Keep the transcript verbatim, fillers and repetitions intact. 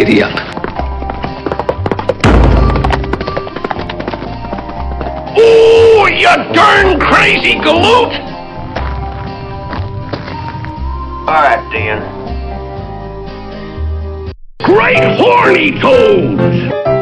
idiot. Ooh, you darn crazy galoot! Alright, Dan. Great horny toads!